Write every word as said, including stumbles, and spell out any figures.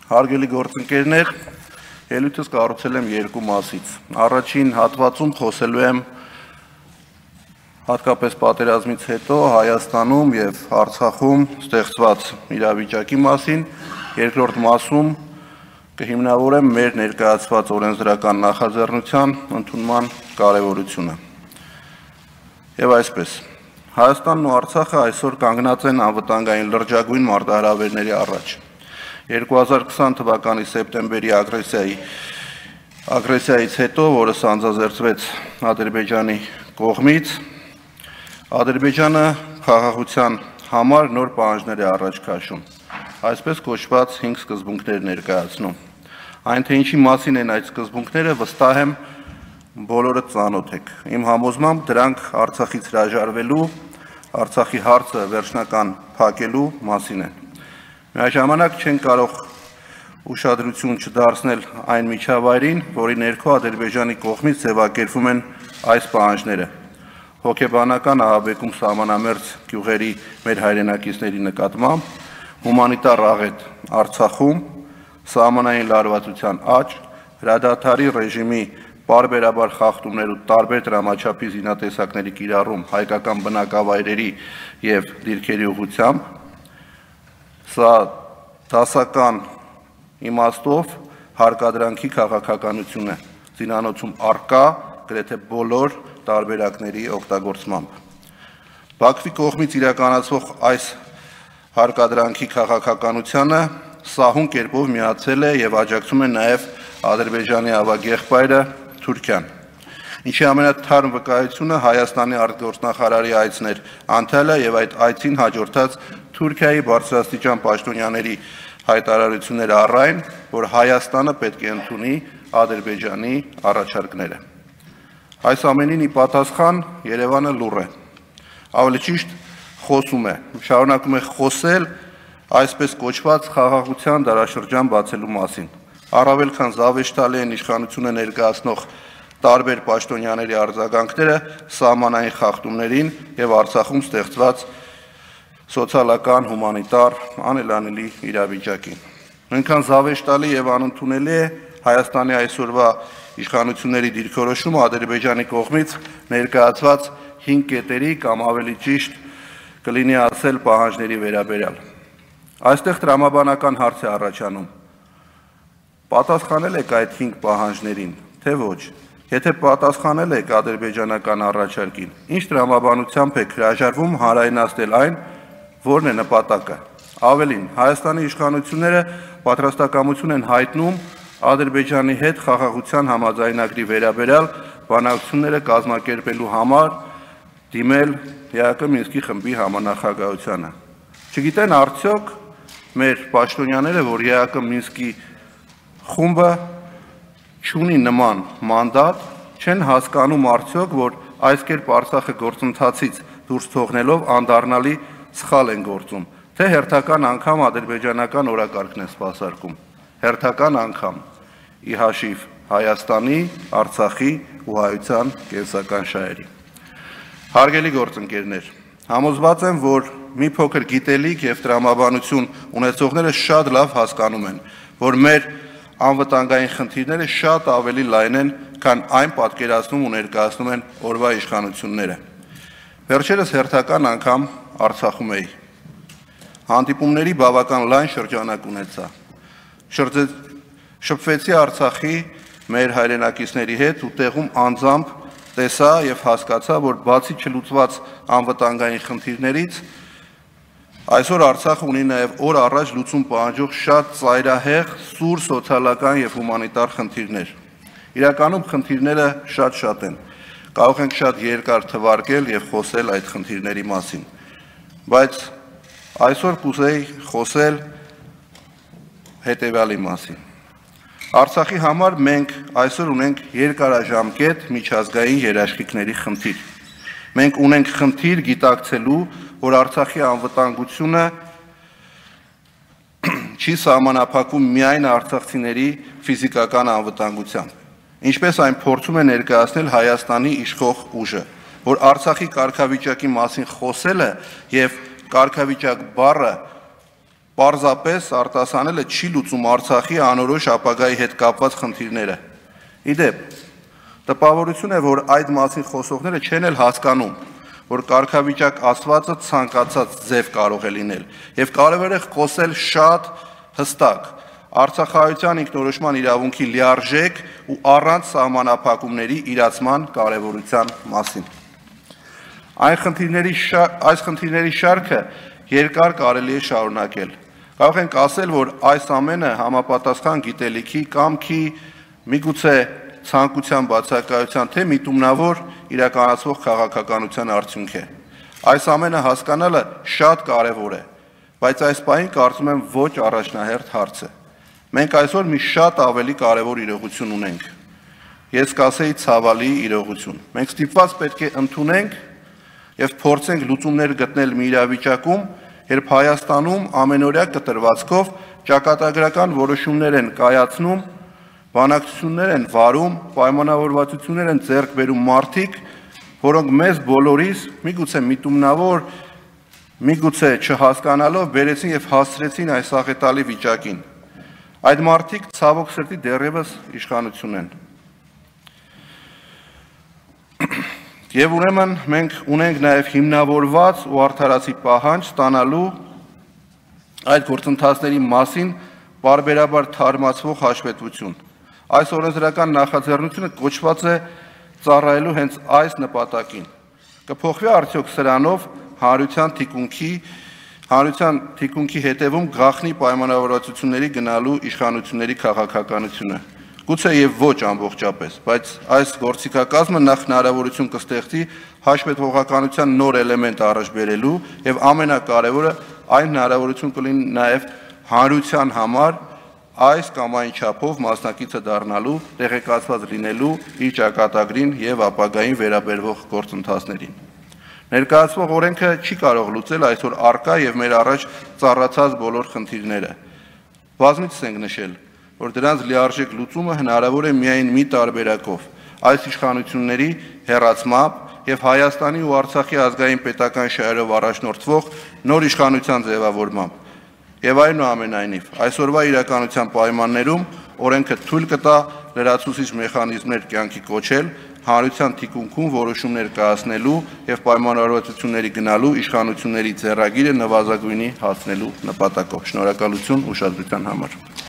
Հարգելի գործընկերներ, ելույթս կառուցել եմ երկու մասից։ Առաջին հատվածում խոսելու եմ հատկապես պատերազմից հետո Հայաստանում եւ Արցախում ստեղծված իրավիճակի մասին, երկրորդ մասում կհիմնավորեմ մեր ներկայացված օրենսդրական նախաձեռնության ընդունման կարևորությունը։ Եվ այսպես, Հայաստանն ու Արցախը այսօր կանգնած են անվտանգային լրջագույն մարտահրավերների առաջ։ երկու հազար քսան թվականի սեպտեմբերի ագրեսիայի ագրեսիայից հետո, որը սանձազերծվեց Ադրբեջանի կողմից, Ադրբեջանը խաղաղության համար նոր պահանջներ է առաջ քաշում, այսպես կոչված հինգ սկզբունքներ ներկայացնում։ Այն թե ինչի մասին են այդ սկզբունքները, վստահ եմ բոլորը ծանոթ եք։ Իմ համոզմամբ դրանք Արցախից հրաժարվելու, Արցախի հարցը վերջնական փակելու մասին են։ Միաժամանակ չեն կարող ուշադրություն չդարձնել այն միջավայրին, որի ներքո Ադրբեջանի կողմից ձևակերպվում են այս պահանջները։ Հոգեբանական ահաբեկում սահմանամերձ գյուղերի մեր հայրենակիցների նկատմամբ, հումանիտար աղետ Արցախում, սահմանային լարվածության աճ, հրադադարի ռեժիմի պարբերաբար խախտումներ ու տարբեր դրամաչափի զինատեսակների կիրառում հայկական բնակավայրերի եւ դիրքերի ուղղությամբ, սա դասական իմաստով հարկադրանքի քաղաքականություն է, զինանոցում առկա գրեթե բոլոր տարբերակների օգտագործմամբ։ Բաքվի կողմից իրականացվող այս հարկադրանքի քաղաքականությանը սահուն կերպով միացել է եւ աջակցում է նաեւ Ադրբեջանի ավագ եղբայրը Թուրքիան։ Ինչի ամենաթարմ վկայությունը Հայաստանի արտգործնախարարի այցն էր Անտալիա եւ այդ այցին հաջորդած Թուրքիայի բարձրաստիճան պաշտոնյաների հայտարարությունները առայն, որ Հայաստանը պետք է ընդունի Ադրբեջանի առաջարկները։ Այս ամենին ի պատասխան Երևանը լուռ է։ Ավելի ճիշտ խոսում է, շարունակում է խոսել այսպես կոչված խաղաղության դարաշրջան բացելու մասին։ Առավել քան զավեշտալի են իշխանությունը ներկայացնող տարբեր պաշտոնյաների արձագանքները սահմանային խախտումներին եւ Արցախում ստեղծված սոցիալական, հումանիտար, անելանելի իրավիճակին։ Նույնքան զավեշտալի եւ անընդունելի է Հայաստանի այսօրվա իշխանությունների դիրքորոշումը Ադրբեջանի կողմից ներկայացված հինգ կետերի կամ ավելի ճիշտ կլինի ասել պահանջների վերաբերյալ։ Այստեղ տրամաբանական հարց է առաջանում։ Պատասխանել եք այդ հինգ պահանջներին, թե ոչ։ Եթե պատասխանել եք ադրբեջանական առաջարկին, ինչ տրամաբանությամբ եք հրաժարվում հանրայնացնել այն, որն է նպատակը։ Ավելին, Հայաստանի իշխանությունները պատրաստակամություն են հայտնում Ադրբեջանի հետ խաղաղության համաձայնագրի վերաբերյալ բանակցությունները կազմակերպելու համար դիմել ԵԱԿ Մինսկի խմբի համանախագահությանը։ Չգիտեն արդյոք մեր պաշտոնյաները, որ ԵԱԿ Մինսկի խումբը չունի նման մանդատ, չեն հասկանում արդյոք, որ այս կերպ Արցախը գործընթացից դուրս թողնելով անդառնալի սխալ են գործում, թե հերթական անգամ ադրբեջանական օրակարգն է սպասարկում, հերթական անգամ ի հաշիվ Հայաստանի, Արցախի ու հայության կենսական շահերի։ Հարգելի գործընկերներ, համոզված եմ, որ մի փոքր գիտելիք եւ տրամաբանություն ունեցողները շատ լավ հասկանում են, որ մեր անվտանգային խնդիրները շատ ավելի լայն են, քան այն պատկերացնում ու ներկայացնում են օրվա իշխանությունները։ Վերջերս հերթական անգամ Արցախում էի։ Հանդիպումների բավական լայն շրջանակ ունեցա։ Շփվեցի Արցախի մեր հայրենակիցների հետ ու տեղում անձամբ տեսա եւ հասկացա, որ բացի չլուծված անվտանգային խնդիրներից, այսօր Արցախը ունի նաև օր առաջ լուծում պահանջող շատ ծայրահեղ, սուր սոցիալական եւ հումանիտար խնդիրներ։ Իրականում խնդիրները շատ-շատ են։ Կարող ենք շատ երկար թվարկել եւ խոսել այդ խնդիրների մասին։ Բայց այսօր կուզեի խոսել հետևյալի մասին։ Արցախի համար մենք այսօր ունենք երկարաժամկետ միջազգային երաշխիքների խնդիր։ Մենք ունենք խնդիր գիտակցելու, որ Արցախի անվտանգությունը չի սահմանափակվում միայն արցախցիների ֆիզիկական անվտանգությամբ, ինչպես այն փորձում է ներկայացնել Հայաստանի իշխող ուժը, որ Արցախի կարգավիճակի մասին խոսելը եւ կարգավիճակ բառը պարզապես արտասանելը չի լուծում Արցախի անորոշ ապագայի հետ կապված խնդիրները։ Իդեպ, տպավորություն է, որ այդ մասին խոսողները չեն էլ հասկանում, որ կարգավիճակ ասվածը ցանկացած ձև կարող է լինել, եւ կարևոր է խոսել շատ հստակ Արցախայության ինքնորոշման իրավունքի լիարժեք ու առանց սահմանափակումների իրացման կարևորության մասին։ Այն խնդիրների այս խնդիրների շարքը երկար կարելի է շարունակել։ Կարող ենք ասել, որ այս ամենը համապատասխան գիտելիքի, կամքի, միգուցե ցանկության բացակայության, թե միտումնավոր իրականացվող քաղաքականության արդյունք է։ Այս ամենը հասկանալը շատ կարևոր է, բայց այս պահին կարծում եմ ոչ առաջնահերթ հարց է։ Մենք այսօր մի շատ ավելի կարևոր իրողություն ունենք։ Ես կասեի ցավալի իրողություն։ Մենք ստիպված պետք է ընդունենք եւ փորձենք լուծումներ գտնել մի իրավիճակում, երբ Հայաստանում ամենօրյա կտրվածքով ճակատագրական որոշումներ են կայացնում, բանակցություններ են վարում, պայմանավորվածություններ են ձեռք բերում մարդիկ, որոնք մեզ բոլորիս միգուցե միտումնավոր, միգուցե չհասկանալով բերեցին եւ հասցրեցին այս աղետալի վիճակին։ Այդ մարդիկ ցավոք սրտի դեռևս իշխանություն են։ Եվ ուրեմն մենք ունենք նաև հիմնավորված ու արդարացի պահանջ ստանալու այդ գործընթացների մասին պարբերաբար թարմացվող հաշվետվություն։ Այս օրենսդրական նախաձեռնությունը կոչված է ծառայելու հենց այս նպատակին։ Կփոխվի արդյոք սրանով հանրության թիկունքի հանրության թիկունքի հետևում գաղտնի պայմանավորվածությունների գնալու իշխանությունների քաղաքականությունը։ Գուցե եւ ոչ ամբողջապես, բայց այս գործիքակազմը նախ հնարավորություն կստեղծի հաշվետվողականության նոր էլեմենտ առաջ բերելու եւ ամենակարևորը այն հնարավորություն կլինի նաեւ հանրության համար այս կամ այն չափով մասնակիցը դառնալու, տեղեկացված լինելու իր ճակատագրին եւ ապագային վերաբերվող գործընթացներին։ Ներկայացվող օրենքը չի կարող լուծել այսօր առկա եւ մեր առաջ ծառացած բոլոր խնդիրները։ Բազմիցս ենք նշել, որ դրանց լիարժեք լուծումը հնարավոր է միայն մի տարբերակով՝ այս իշխանությունների հեռացմամբ եւ Հայաստանի ու Արցախի ազգային պետական շահերով առաջնորդվող նոր իշխանության ձևավորմամբ։ Եվ այնուամենայնիվ, այսօրվա իրականության պայմաններում օրենքը թույլ կտա լրացուցիչ մեխանիզմներ կյանքի կոչել, հանրության թիկունքում որոշումներ կայացնելու եւ պայմանավորվածությունների գնալու իշխանությունների ձեռագիրը նվազագույնի հասնելու նպատակով։ Շնորհակալություն ուշադրության համար։